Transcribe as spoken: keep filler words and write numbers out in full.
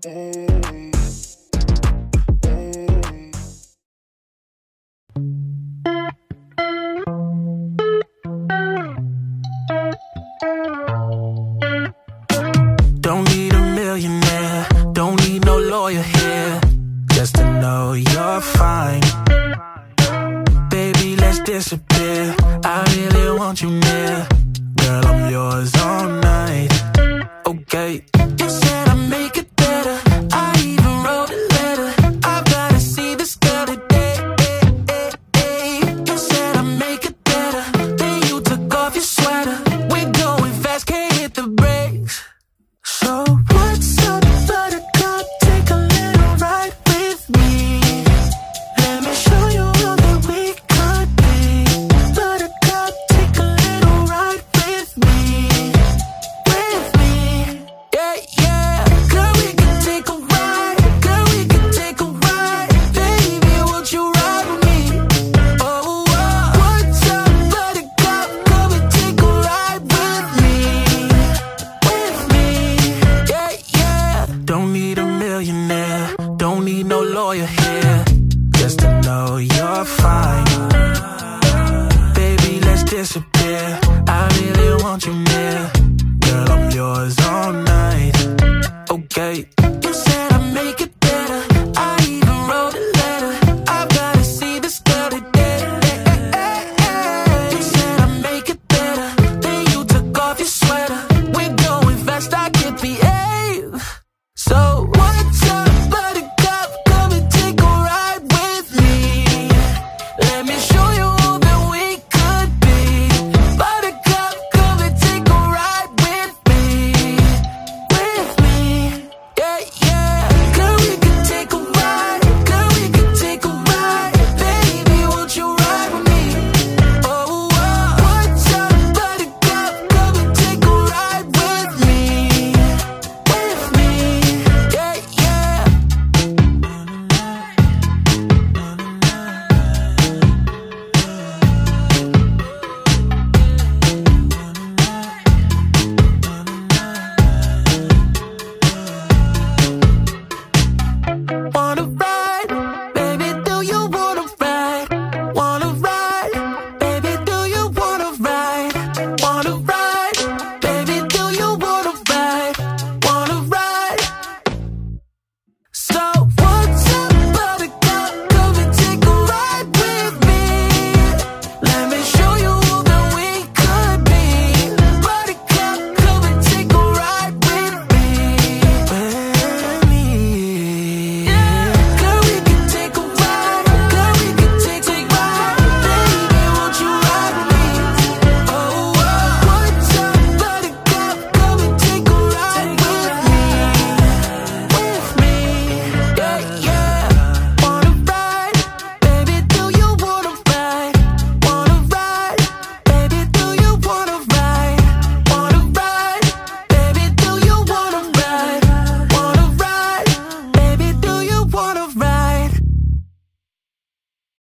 Don't need a millionaire, don't need no lawyer here, just to know you're fine. Baby, let's disappear, I really want you near. Girl, I'm yours all night. Okay, you said I'd make it better, I even wrote a letter. I've gotta see this girl today. You said I'd make it better, then you took off your sweater. We're going fast, can't hit the brakes. So what's up, Buttercup? Take a little ride with me. Let me show you all that we could be. Buttercup, take a little ride with me. With me, yeah, yeah. Girl, we can take a ride. Girl, we can take a ride. Baby, won't you ride with me? Oh, oh. What's up, Buttercup? Come and take a ride with me. With me, yeah, yeah. Don't need a millionaire, don't need no lawyer here, just to know you're fine. Baby, let's disappear, I really want you near. Girl, I'm yours all